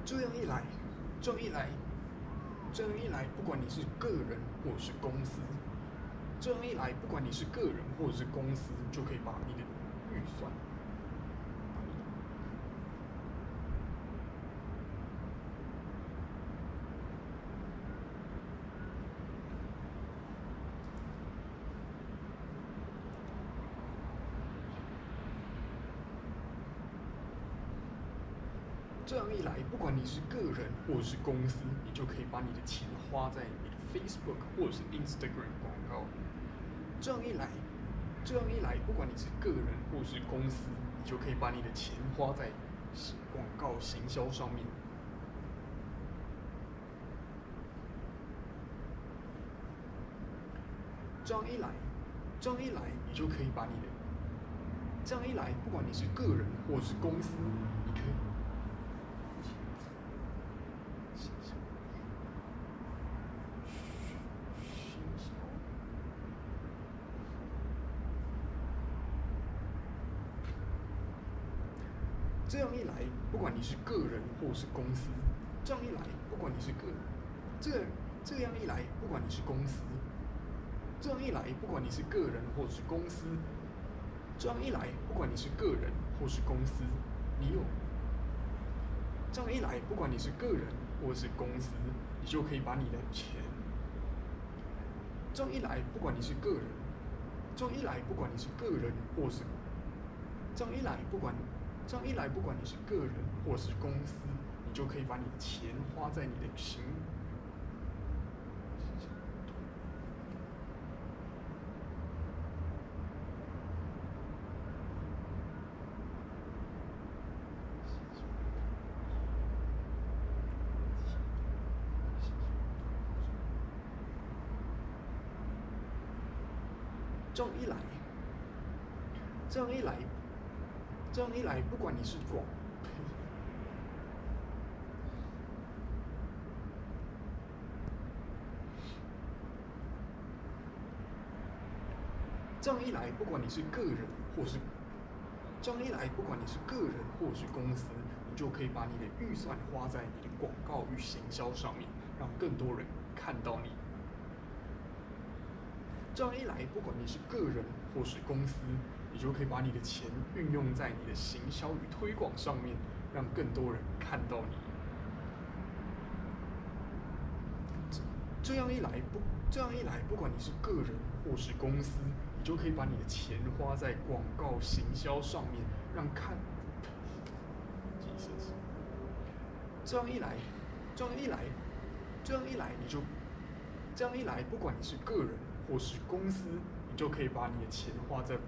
这样一来，这样一来，这样一来，不管你是个人或是公司，这样一来，不管你是个人或者是公司，就可以把你的预算，这样一来，不管你是个人或者是公司，你就可以把你的钱花在你的 Facebook 或者是 Instagram 广告。这样一来，这样一来，不管你是个人或是公司，你就可以把你的钱花在广告行销上面。这样一来，这样一来，你就可以把你的，这样一来，不管你是个人或是公司，你可以。这样一来，不管你是个人或是公司，这样一来，不管你是这样一来，不管你是公司，这样一来，不管你是个人或是公司，这样一来，不管你是个人或是公司，这样一来，不管你是个人或是公司，你就可以把你的钱。这样一来，不管你是个人，这样一来，不管你是个人或是，这样一来，不管你是个人或是公司，你就可以把你的钱花在你的这样一来，这样一来，这样一来，不管你是这样一来，不管你是个人或是，这样一来，不管你是个人或是公司，你就可以把你的预算花在你的广告与行销上面，让更多人看到你。这样一来，不管你是个人或是公司，你就可以把你的钱运用在你的行销与推广上面，让更多人看到你。这样一来，不管你是个人或是公司，你就可以把你的钱花在广告行销上面，让看。这样一来，这样一来，这样一来，这样一来，不管你是个人或是公司，你就可以把你的钱花在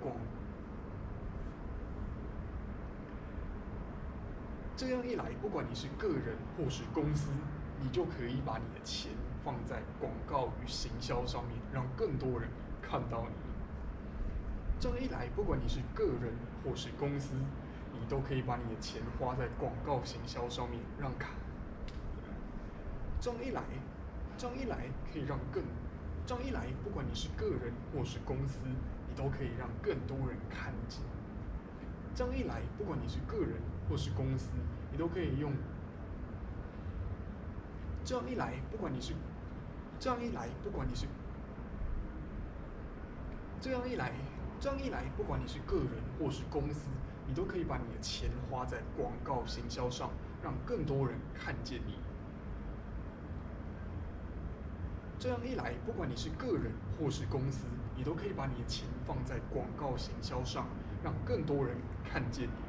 这样一来，不管你是个人或是公司，你就可以把你的钱放在广告与行销上面，让更多人看到你。这样一来，不管你是个人或是公司，你都可以把你的钱花在广告行销上面，这样一来，可以让这样一来，不管你是个人或是公司，你都可以让更多人看见。这样一来，不管你是个人或是公司，你都可以用。这样一来，不管你是，这样一来，不管你是，这样一来，不管你是个人或是公司，你都可以把你的钱花在广告行销上，让更多人看见你。这样一来，不管你是个人或是公司，你都可以把你的钱放在广告行销上，让更多人看见你。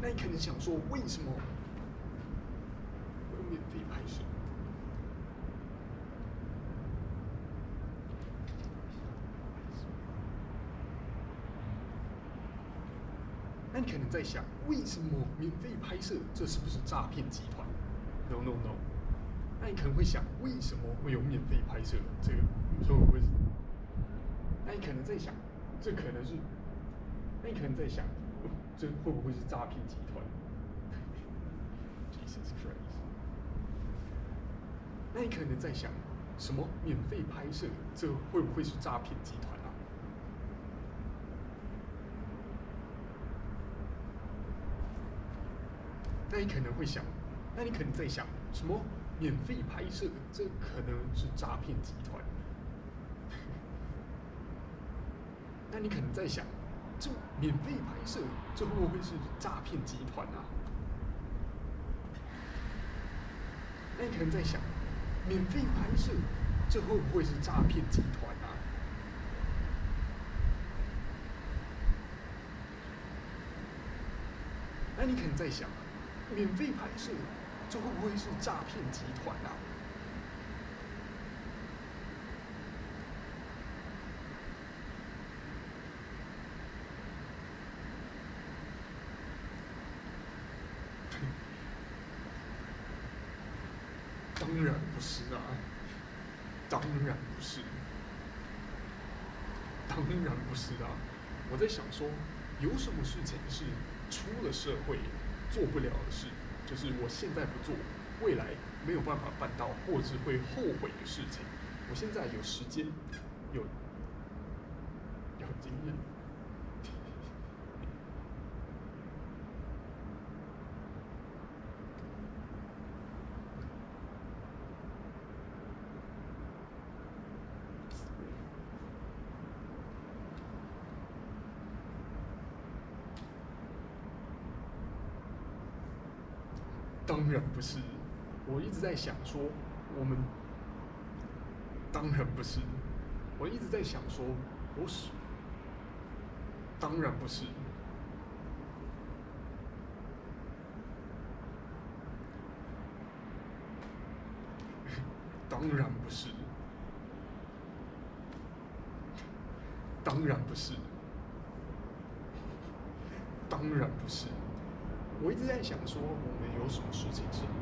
那你可能想说，为什么会有免费拍摄？那你可能在想，为什么免费拍摄？这是不是诈骗集团 ？No No No。那你可能会想，为什么会有免费拍摄？这个会不会是？那你可能在想，这可能是。那你可能在想，这会不会是诈骗集团 ？Jesus Christ。那你可能在想，什么免费拍摄？这会不会是诈骗集团啊？那你可能会想，那你可能在想，什么免费拍摄？这可能是诈骗集团。那你可能在想，这免费拍摄，这会不会是诈骗集团啊？那你可能在想，免费拍摄，这会不会是诈骗集团啊？那你可能在想，免费拍摄，这会不会是诈骗集团啊？当然不是啊，当然不是，当然不是啊！我在想说，有什么事情是出了社会做不了的事，就是我现在不做，未来没有办法办到，或者是会后悔的事情。我现在有时间，有经验。当然不是，我一直在想说，我们当然不是，我一直在想说，我是当然不是，当然不是，当然不是，当然不是。我一直在想说，我们有什么事情是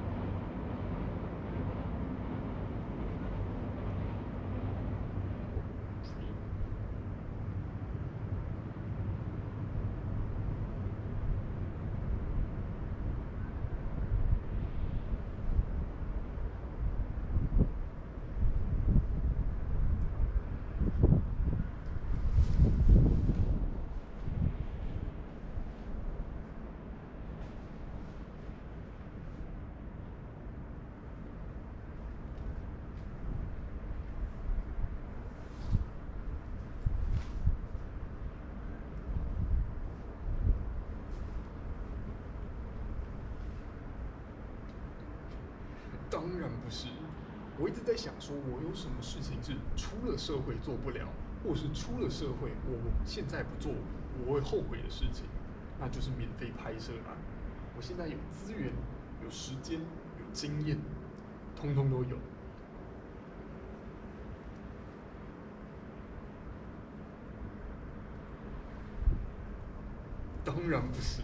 当然不是，我一直在想说，我有什么事情是出了社会做不了，或是出了社会我现在不做我会后悔的事情，那就是免费拍摄啦。我现在有资源、有时间、有经验，通通都有。当然不是。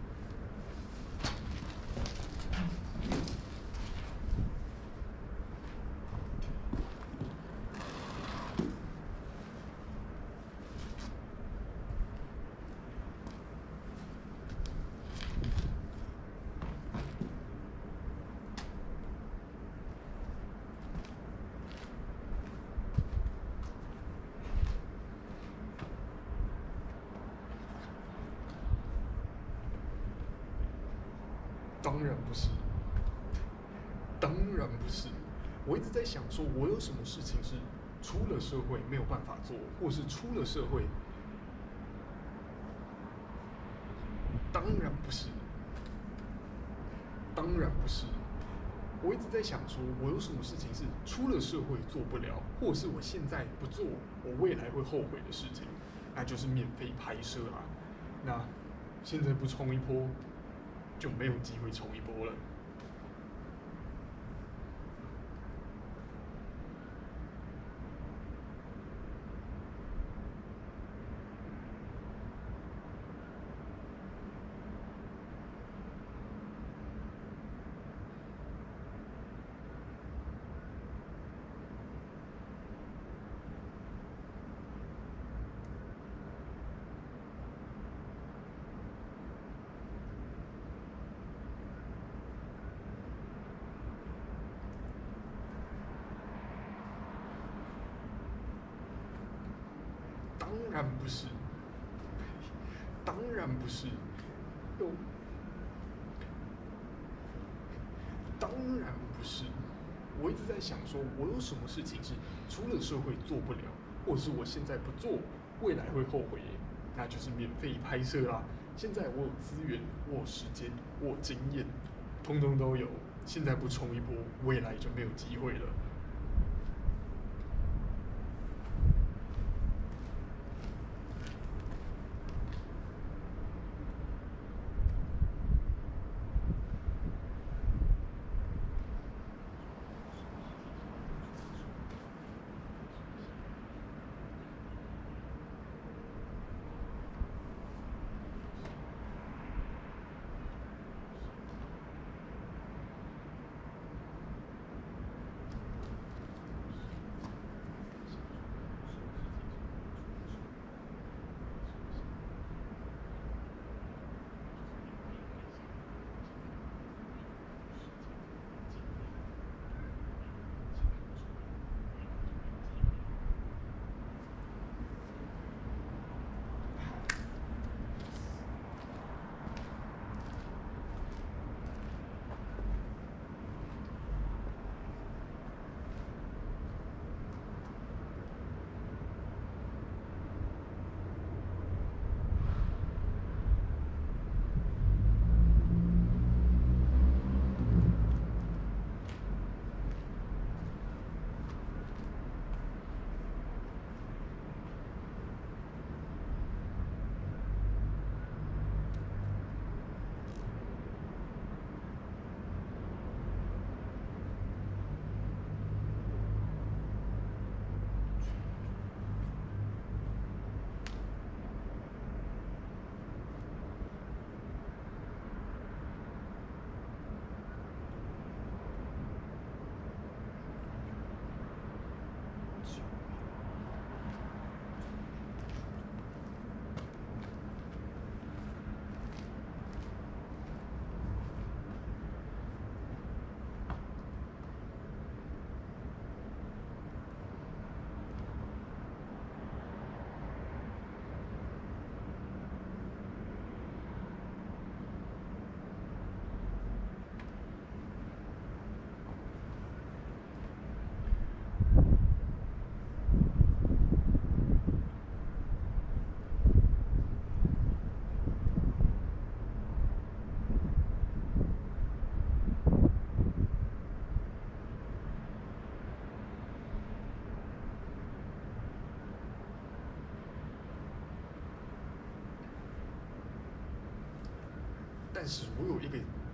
当然不是，当然不是。我一直在想说，我有什么事情是出了社会没有办法做，或是出了社会，当然不是，当然不是。我一直在想说，我有什么事情是出了社会做不了，或是我现在不做，我未来会后悔的事情，那就是免费拍摄啊。那现在不冲一波就没有机会冲一波了。当然不是，当然不是，有，当然不是。我一直在想说，我有什么事情是出了社会做不了，或者是我现在不做，未来会后悔？那就是免费拍摄啦。现在我有资源，我有时间，我有经验，通通都有。现在不冲一波，未来就没有机会了。但是我有一个